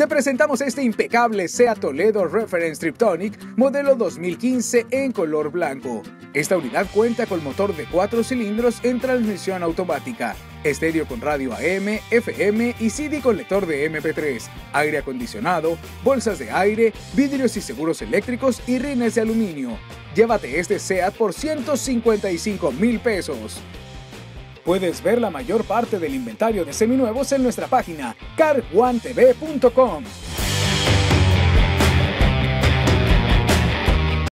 Te presentamos este impecable Seat Toledo Reference Triptonic modelo 2015 en color blanco. Esta unidad cuenta con motor de 4 cilindros en transmisión automática, estéreo con radio AM, FM y CD con lector de MP3, aire acondicionado, bolsas de aire, vidrios y seguros eléctricos y rines de aluminio. Llévate este Seat por 155,000 pesos. Puedes ver la mayor parte del inventario de seminuevos en nuestra página carone.tv.com.